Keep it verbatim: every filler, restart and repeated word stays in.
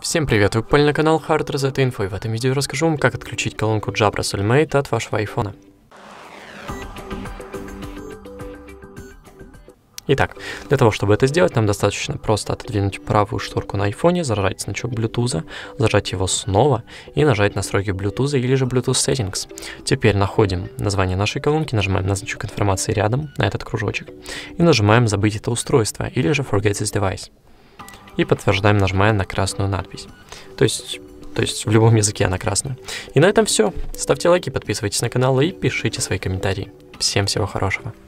Всем привет, вы попали на канал Hard Reset Info, и в этом видео я расскажу вам, как отключить колонку Jabra Soulmate от вашего айфона. Итак, для того, чтобы это сделать, нам достаточно просто отодвинуть правую шторку на айфоне, зажать значок Bluetooth, зажать его снова и нажать настройки Bluetooth или же Bluetooth Settings. Теперь находим название нашей колонки, нажимаем на значок информации рядом, на этот кружочек, и нажимаем «Забыть это устройство» или же «Forget this device». И подтверждаем, нажимая на красную надпись. То есть, то есть в любом языке она красная. И на этом все. Ставьте лайки, подписывайтесь на канал и пишите свои комментарии. Всем всего хорошего.